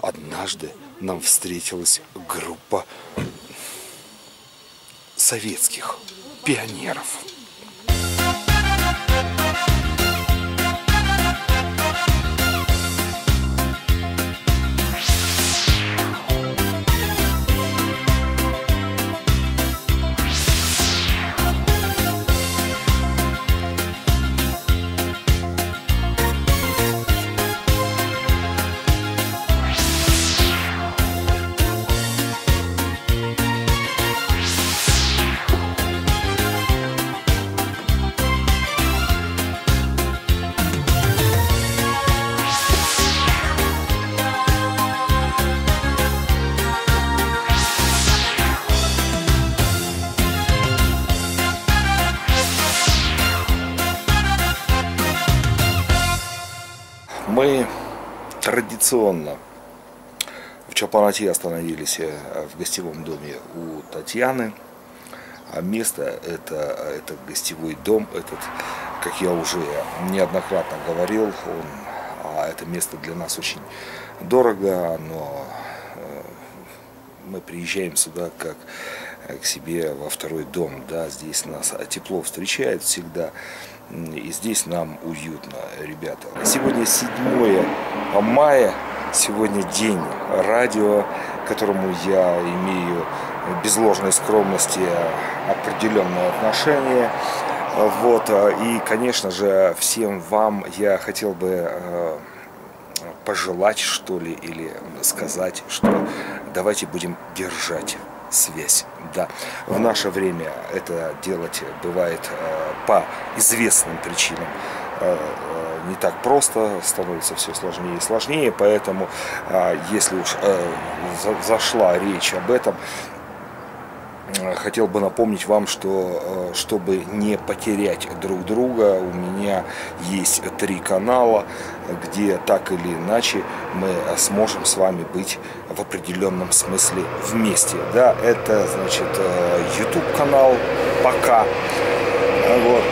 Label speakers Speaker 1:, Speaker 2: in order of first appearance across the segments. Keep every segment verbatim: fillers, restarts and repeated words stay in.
Speaker 1: однажды нам встретилась группа советских пионеров. Мы традиционно в Чолпанате остановились в гостевом доме у Татьяны. А место это, это гостевой дом, этот, как я уже неоднократно говорил, он, а это место для нас очень дорого, но мы приезжаем сюда как к себе во второй дом, да, здесь нас тепло встречает всегда, и здесь нам уютно, ребята. Сегодня седьмое мая, сегодня день радио, к которому я имею без ложной скромности определенное отношение. Вот, и, конечно же, всем вам я хотел бы пожелать, что ли, или сказать, что давайте будем держать связь. Да, в наше время это делать бывает э, по известным причинам э, э, не так просто, становится все сложнее и сложнее, поэтому э, если уж э, за, зашла речь об этом, хотел бы напомнить вам, что чтобы не потерять друг друга, у меня есть три канала, где так или иначе мы сможем с вами быть в определенном смысле вместе. Да, это значит YouTube канал пока, вот.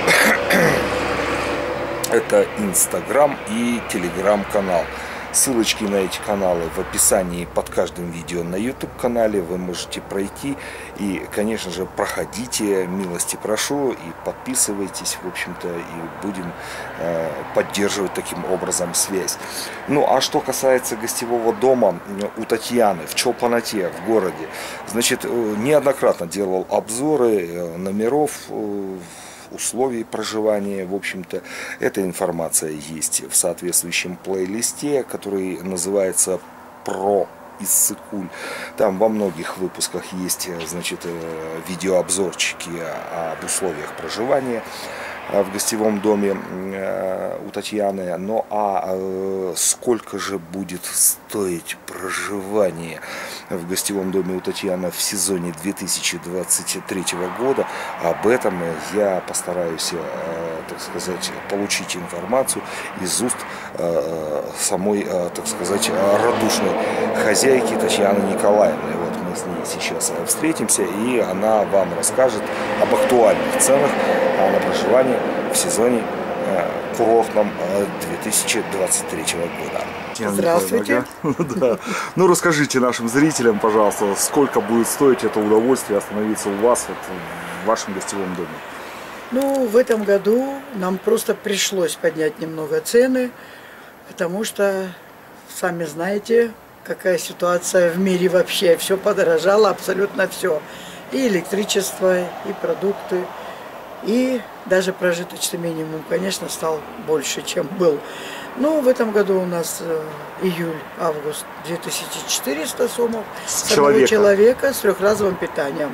Speaker 1: Это Instagram и Telegram канал. Ссылочки на эти каналы в описании под каждым видео на YouTube канале. Вы можете пройти и, конечно же, проходите, милости прошу, и подписывайтесь, в общем-то, и будем э, поддерживать таким образом связь. Ну, а что касается гостевого дома у Татьяны в Чолпанате, в городе, значит, неоднократно делал обзоры номеров, условий проживания. В общем-то, эта информация есть в соответствующем плейлисте, который называется «Про Иссык-Куль». Там во многих выпусках есть, значит, видеообзорчики об условиях проживания в гостевом доме у Татьяны. Ну а сколько же будет стоить проживание в гостевом доме у Татьяны в сезоне две тысячи двадцать третьего года, об этом я постараюсь, так сказать, получить информацию из уст самой, так сказать, радушной хозяйки Татьяны Николаевны. Вот мы с ней сейчас встретимся, и она вам расскажет об актуальных ценах на проживание в сезоне курортном две тысячи двадцать третьего года.
Speaker 2: Здравствуйте. Да. Ну, расскажите нашим зрителям, пожалуйста, сколько будет стоить это удовольствие остановиться у вас вот, в вашем гостевом доме?
Speaker 3: Ну, в этом году нам просто пришлось поднять немного цены, потому что, сами знаете, какая ситуация в мире вообще. Все подорожало, абсолютно все. И электричество, и продукты, и даже прожиточный минимум, конечно, стал больше, чем был. Но в этом году у нас июль-август две тысячи четыреста сомов с одного человека с трехразовым питанием.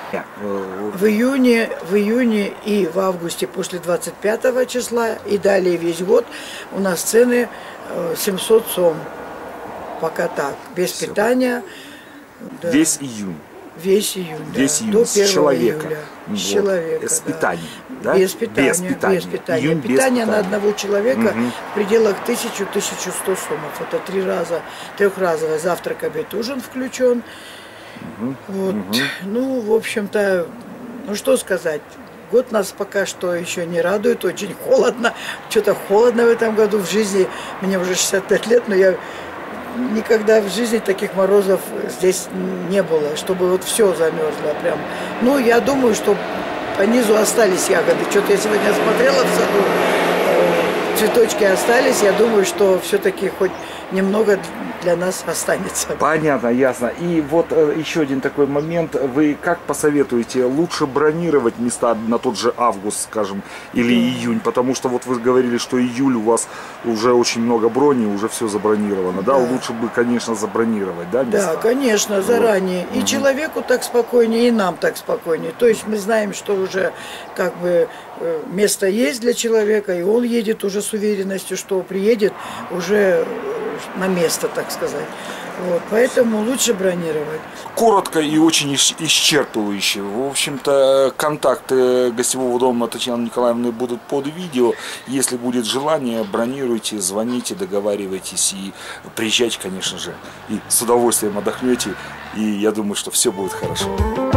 Speaker 3: В июне, в июне и в августе после двадцать пятого числа и далее весь год у нас цены семьсот сом. Пока так, без Все. питания.
Speaker 2: Да. Весь июнь.
Speaker 3: Весь июнь,
Speaker 2: Весь
Speaker 3: да,
Speaker 2: июнь.
Speaker 3: до
Speaker 2: С человека.
Speaker 3: июля.
Speaker 2: Вот.
Speaker 3: С человека,
Speaker 2: С
Speaker 3: да.
Speaker 2: питанием, да?
Speaker 3: Без питания.
Speaker 2: Без питания.
Speaker 3: Без питания.
Speaker 2: Июнь
Speaker 3: Питание
Speaker 2: без
Speaker 3: на одного человека
Speaker 2: угу.
Speaker 3: в пределах тысячи — тысяча сто сомов. Это три раза, трехразовый завтрак, обед, ужин включен. Угу. Вот. Угу. Ну, в общем-то, ну что сказать. Год нас пока что еще не радует, очень холодно. Что-то холодно в этом году в жизни. Мне уже шестьдесят пять лет, но я никогда в жизни таких морозов здесь не было, чтобы вот все замерзло прям. Ну, я думаю, что по низу остались ягоды. Что-то я сегодня смотрела в саду, цветочки остались. Я думаю, что все-таки хоть немного для нас останется.
Speaker 2: Понятно, ясно. И вот э, еще один такой момент. Вы как посоветуете, лучше бронировать места на тот же август, скажем, или mm. июнь? Потому что вот вы говорили, что июль у вас уже очень много брони, уже все забронировано. Да, да? Лучше бы, конечно, забронировать, да, места?
Speaker 3: Да, конечно, заранее. Вот. И угу. человеку так спокойнее, и нам так спокойнее. То есть мы знаем, что уже как бы место есть для человека, и он едет уже с уверенностью, что приедет уже на место, так сказать. Вот, поэтому лучше бронировать.
Speaker 1: Коротко и очень исчерпывающе. В общем-то, контакты гостевого дома Татьяны Николаевны будут под видео. Если будет желание, бронируйте, звоните, договаривайтесь и приезжайте, конечно же. И с удовольствием отдохнете. И я думаю, что все будет хорошо.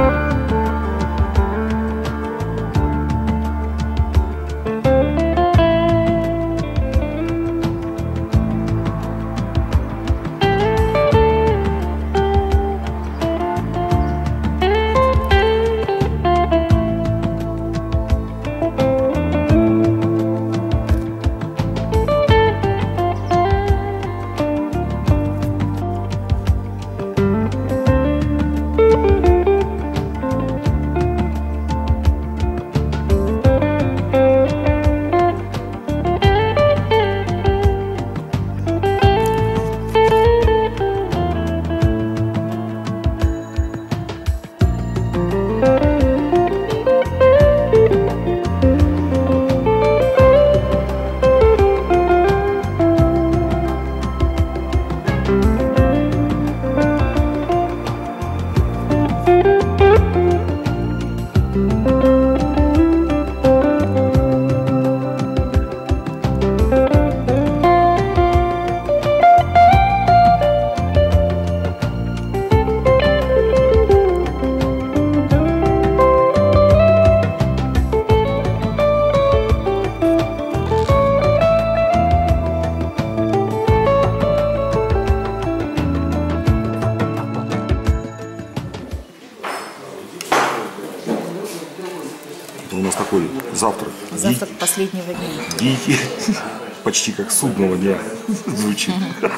Speaker 2: У нас такой завтрак.
Speaker 4: Завтрак Ди... последнего дня.
Speaker 2: Дикий. Почти как судного дня звучит.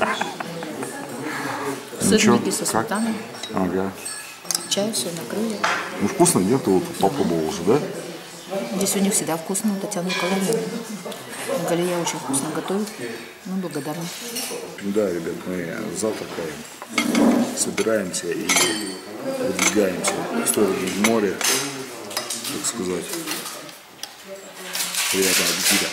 Speaker 4: Сырники со сметаной.
Speaker 2: Ага.
Speaker 4: Чай, все накрыли.
Speaker 2: Ну вкусно, нет? Ты вот попробовал уже, да?
Speaker 4: Здесь у них всегда вкусно. Татьяна Николаевна Галия очень вкусно готовит. Ну, благодарна.
Speaker 2: Да, ребят, мы завтракаем, собираемся и выдвигаемся в сторону моря, так сказать. Приятного аппетита.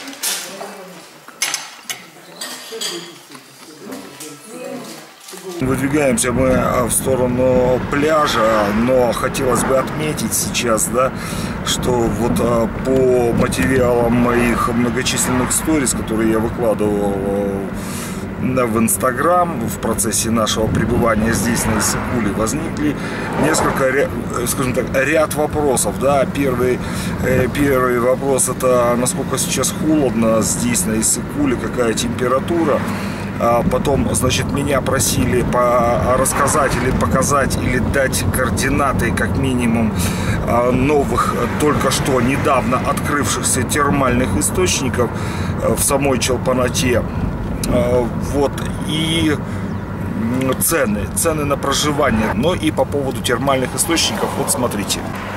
Speaker 2: Выдвигаемся мы в сторону пляжа, но хотелось бы отметить сейчас, да, что вот по материалам моих многочисленных сториз, которые я выкладывал в Инстаграм в процессе нашего пребывания здесь, на Иссык-Куле, возникли несколько, скажем так, ряд вопросов. Да. Первый, первый вопрос — это насколько сейчас холодно здесь, на Иссык-Куле, какая температура. А потом, значит, меня просили по рассказать или показать, или дать координаты, как минимум, новых, только что недавно открывшихся термальных источников в самой Чолпан-Ате. Вот, и цены, цены на проживание. Но и по поводу термальных источников, вот смотрите.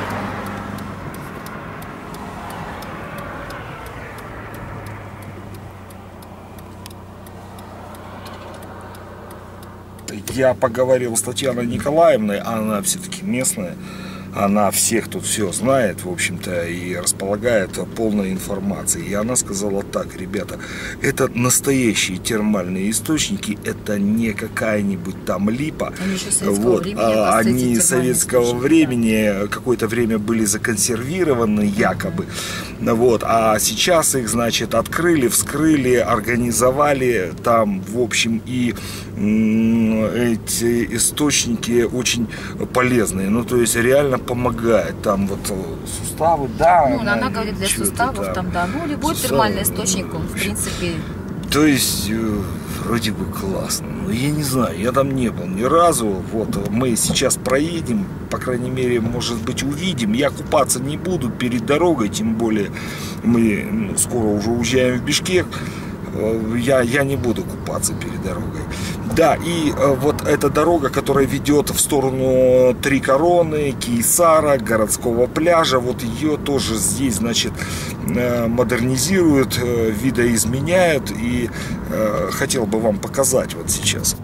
Speaker 2: Я поговорил с Татьяной Николаевной, она все-таки местная, она всех тут все знает, в общем-то, и располагает полной информацией. И она сказала так: ребята, это настоящие термальные источники, это не какая-нибудь там липа.
Speaker 4: Они еще советского
Speaker 2: вот,
Speaker 4: времени,
Speaker 2: а, они советского времени какое-то время были законсервированы якобы. Вот, а сейчас их, значит, открыли, вскрыли, организовали там, в общем, и эти источники очень полезные, ну, то есть реально помогает, там вот суставы, да.
Speaker 4: Ну, она, она говорит, для суставов, да. Там, да, ну, любой суставы, термальный источник, он, в принципе,
Speaker 2: То есть, вроде бы классно. Но я не знаю, я там не был ни разу. Вот мы сейчас проедем, по крайней мере, может быть, увидим. Я купаться не буду перед дорогой, тем более мы ну, скоро уже уезжаем в Бишкек. Я, я не буду купаться перед дорогой. Да, и вот эта дорога, которая ведет в сторону Три Короны, Кейсара, городского пляжа, вот ее тоже здесь, значит, модернизируют, видоизменяют. И э, хотел бы вам показать вот сейчас.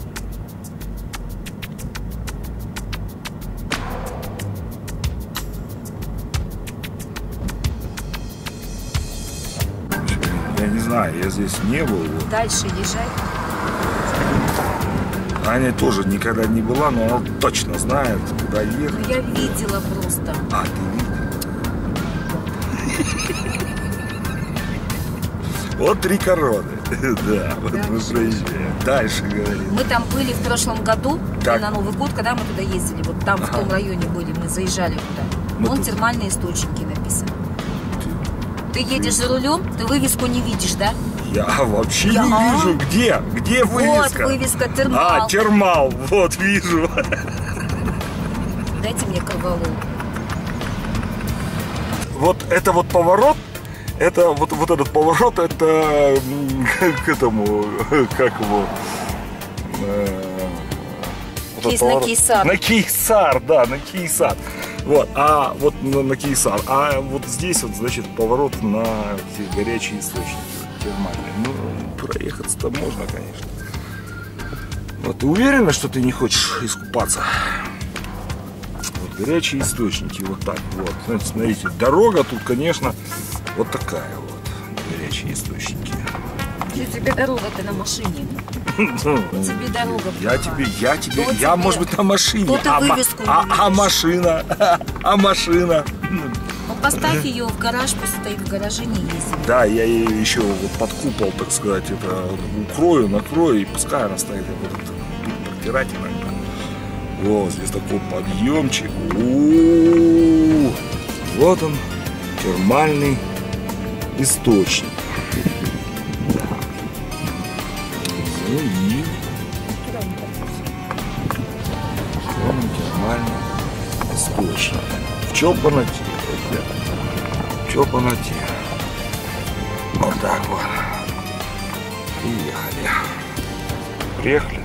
Speaker 2: Я не знаю, я здесь не был. Вот.
Speaker 4: Дальше езжай.
Speaker 2: Аня тоже никогда не была, но она точно знает, куда ехать.
Speaker 4: Ну, я видела просто.
Speaker 2: А, ты видела? Вот Три Короны. Да, вот мы проезжаем. Дальше говорим.
Speaker 4: Мы там были в прошлом году,
Speaker 2: Так.
Speaker 4: на Новый год, когда мы туда ездили. Вот там, в том районе были, мы заезжали туда.
Speaker 2: Мы
Speaker 4: Вон
Speaker 2: тут-
Speaker 4: термальные источники написаны. Ты едешь за рулем, ты вывеску не видишь, да?
Speaker 2: Я вообще
Speaker 4: Я-
Speaker 2: не вижу, где, где вывеска.
Speaker 4: Вот вывеска термал.
Speaker 2: А, термал, вот вижу.
Speaker 4: Дайте мне круголу.
Speaker 2: Вот это вот поворот, это вот, вот этот поворот, это м, к этому, как его... э, вот этот
Speaker 4: Кейс- на
Speaker 2: поворот.
Speaker 4: Кейсар.
Speaker 2: На Кейсар, да, на Кейсар. Вот, а вот на, на Кейсар. А вот здесь вот, значит, поворот на эти горячие источники термальные. Ну, проехаться-то можно, конечно. Вот, ты уверена, что ты не хочешь искупаться? Вот, горячие источники, вот так вот. Знаете, смотрите, дорога тут, конечно, вот такая вот. Горячие источники.
Speaker 4: Что тебе дорога-то на машине? Тебе дорога
Speaker 2: Я
Speaker 4: плохая.
Speaker 2: тебе, я тебе,
Speaker 4: Кто
Speaker 2: я,
Speaker 4: тебе?
Speaker 2: может быть, на машине.
Speaker 4: Кто-то
Speaker 2: а, ма-
Speaker 4: вывеску не
Speaker 2: а, а
Speaker 4: видишь.
Speaker 2: машина, а машина.
Speaker 4: Ну, поставь ее в гараж, пусть стоит в гараже, не ездит.
Speaker 2: Да, я ее еще вот под купол, так сказать, это укрою, накрою, и пускай она стоит, я буду протирать иногда. Вот, здесь такой подъемчик. У-у-у. Вот он, термальный источник. Да. Ну и вот он, термальный источник. В чопаноте, ребята. В чопаноте. Вот так вот. Приехали. Приехали.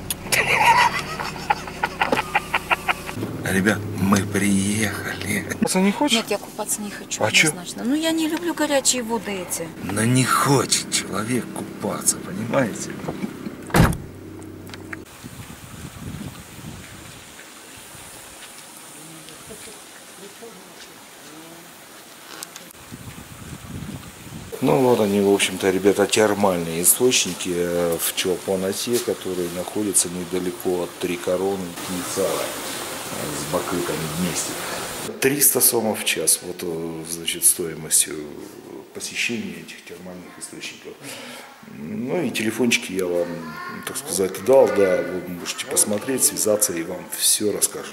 Speaker 2: Ребят, мы приехали. Не хочешь?
Speaker 4: Нет, я купаться не хочу,
Speaker 2: А чё?
Speaker 4: однозначно. Ну, я не люблю горячие воды эти.
Speaker 2: Но не хочет человек купаться, понимаете? Ну вот они, в общем-то, ребята, термальные источники э, в Чопаноте, которые находятся недалеко от Три Короны и Кейсара, э, с Бакытом вместе. триста сомов в час, вот, э, значит, стоимость э, посещения этих термальных источников. Ну и телефончики я вам, так сказать, дал, да, вы можете посмотреть, связаться, и вам все расскажут.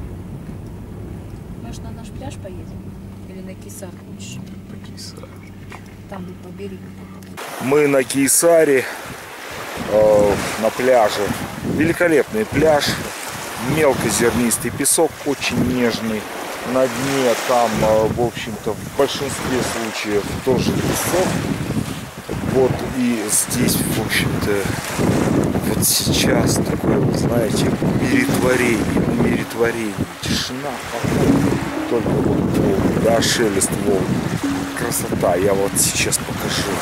Speaker 4: Может, на наш пляж поедем? Или на Кейсар хочешь? Там будет по берегу.
Speaker 2: Мы на Кейсаре, э, на пляже. Великолепный пляж, мелкозернистый песок, очень нежный. На дне там, э, в общем-то, в большинстве случаев тоже песок. Вот и здесь, в общем-то, вот сейчас такое, вот, знаете, умиротворение, умиротворение, тишина, покой, только вот волны, да, шелест волн. Красота, я вот сейчас покажу.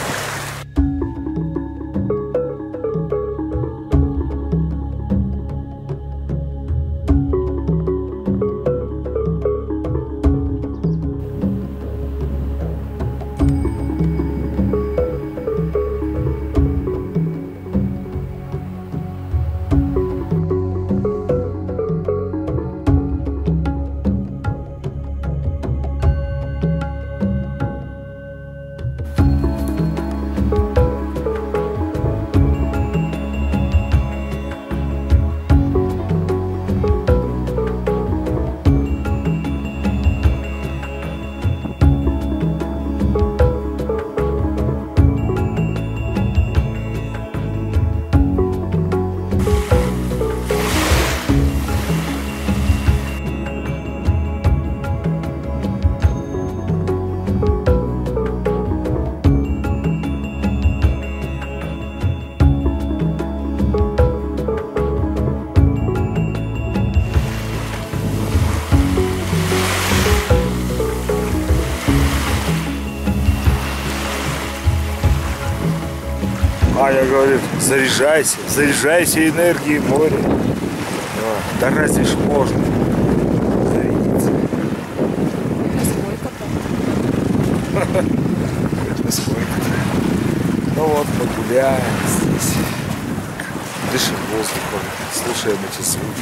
Speaker 1: Аня говорит, заряжайся, заряжайся энергией моря. Да разве ж можно зарядиться? Сколько-то. Ну вот, мы гуляем здесь, дышим воздухом, слушаем эти звуки.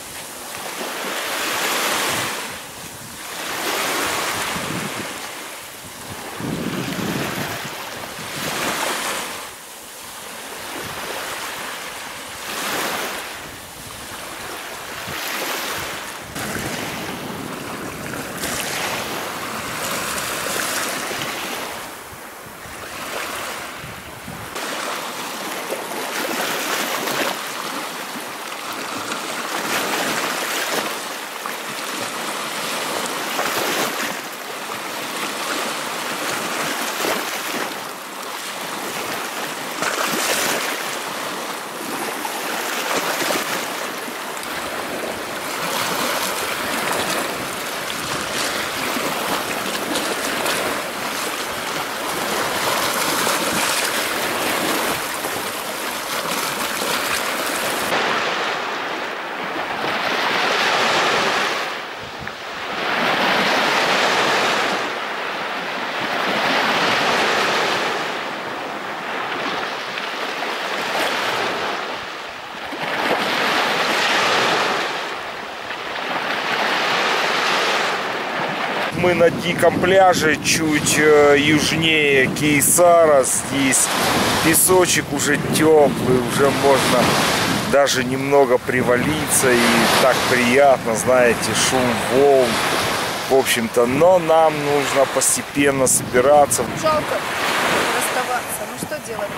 Speaker 1: Мы на диком пляже, чуть южнее Кейсара. Здесь песочек уже теплый, уже можно даже немного привалиться. И так приятно, знаете, шум волн. В общем-то, но нам нужно постепенно собираться.
Speaker 5: Жалко расставаться. Ну что делать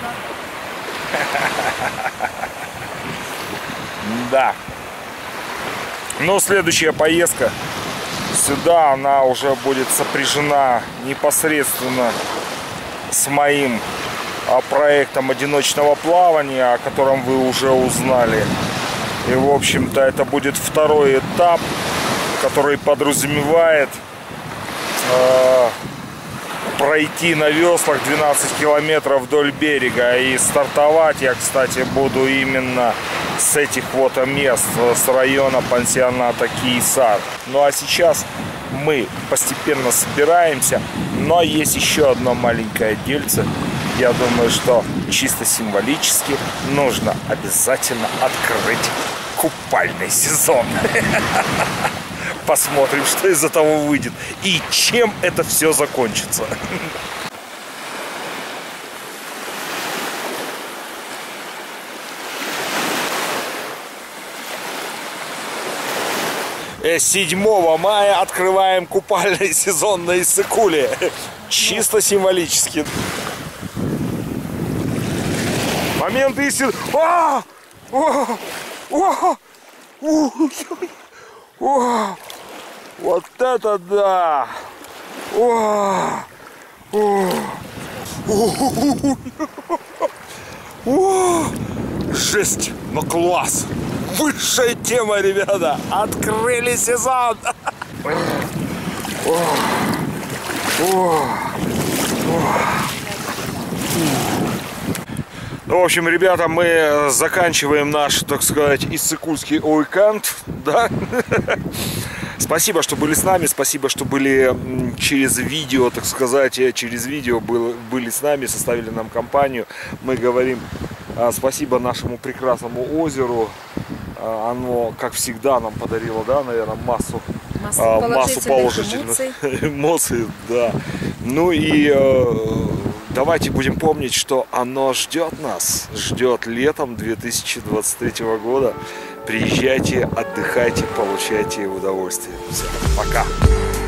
Speaker 5: надо?
Speaker 1: Да. Но следующая поездка сюда, она уже будет сопряжена непосредственно с моим проектом одиночного плавания, о котором вы уже узнали. И, в общем-то, это будет второй этап, который подразумевает э, пройти на веслах двенадцать километров вдоль берега. И стартовать я, кстати, буду именно с этих вот мест, с района пансионата Кейсар. Ну а сейчас мы постепенно собираемся, но есть еще одно маленькое дельце. Я думаю, что чисто символически нужно обязательно открыть купальный сезон. Посмотрим, что из этого выйдет и чем это все закончится. седьмого мая открываем купальный сезон на Иссык-Куле. Чисто символически. Момент истины. О! О! О! О! Вот это да! О! О! О! Жесть! Но класс! Высшая тема, ребята! Открыли сезон! Ну, в общем, ребята, мы заканчиваем наш, так сказать, иссык-кульский уикенд, да? Спасибо, что были с нами, спасибо, что были через видео, так сказать, через видео были с нами, составили нам компанию. Мы говорим спасибо нашему прекрасному озеру. Оно, как всегда, нам подарило, да, наверное, массу,
Speaker 5: массу
Speaker 1: а,
Speaker 5: положительных,
Speaker 1: массу положительных
Speaker 5: эмоций.
Speaker 1: эмоций, да. Ну и э, давайте будем помнить, что оно ждет нас, ждет летом две тысячи двадцать третьего года. Приезжайте, отдыхайте, получайте удовольствие. Все, пока.